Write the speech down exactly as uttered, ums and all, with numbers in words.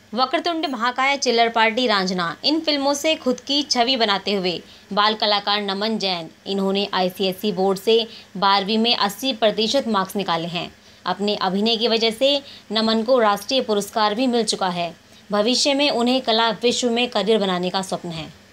वक्रतुंड महाकाय, चिल्लर पार्टी, रांझना, इन फिल्मों से खुद की छवि बनाते हुए बाल कलाकार नमन जैन, इन्होंने आईसीएसई बोर्ड से बारहवीं में अस्सी प्रतिशत मार्क्स निकाले हैं। अपने अभिनय की वजह से नमन को राष्ट्रीय पुरस्कार भी मिल चुका है। भविष्य में उन्हें कला विश्व में करियर बनाने का स्वप्न है।